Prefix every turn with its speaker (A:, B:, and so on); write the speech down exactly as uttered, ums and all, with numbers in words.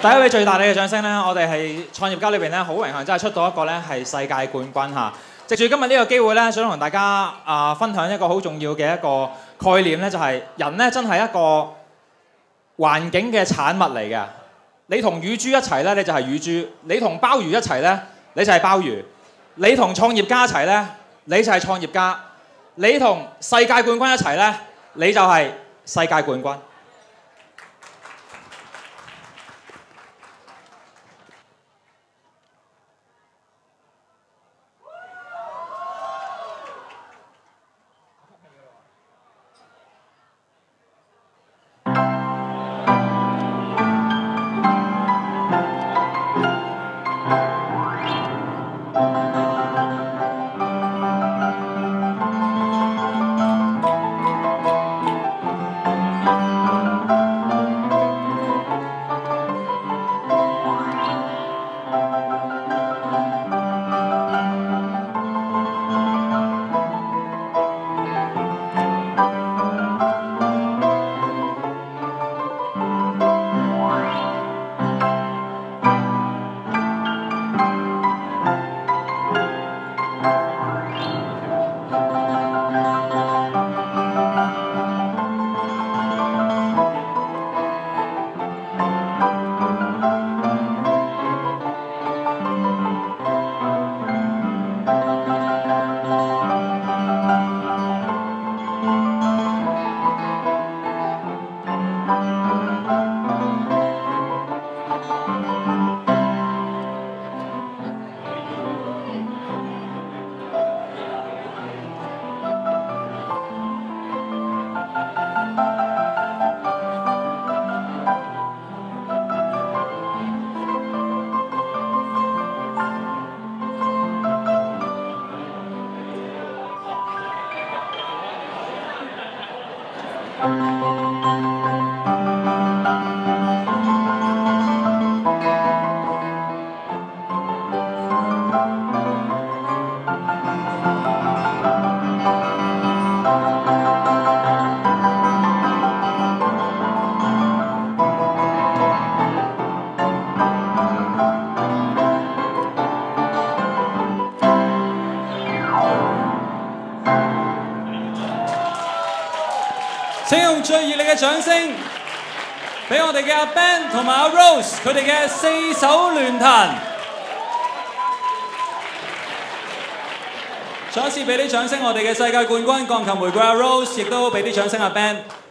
A: 第一位最大力嘅掌聲咧，我哋係創業家裏邊咧，好榮幸真係出到一個咧係世界冠軍嚇。藉住今日呢個機會咧，想同大家啊、呃、分享一個好重要嘅一個概念咧，就係、是、人咧真係一個環境嘅產物嚟嘅。你同乳豬一齊咧，你就係乳豬；你同鮑魚一齊咧，你就係鮑魚；你同創業家一齊咧，你就係創業家；你同世界冠軍一齊咧，你就係世界冠軍。
B: 請用最熱烈嘅掌聲，俾我哋嘅阿 Ben 同埋阿 Rose 佢哋嘅四手聯彈。再一次俾啲掌聲我哋嘅世界冠軍鋼琴玫瑰阿 Rose， 亦都俾啲掌聲阿 Ben。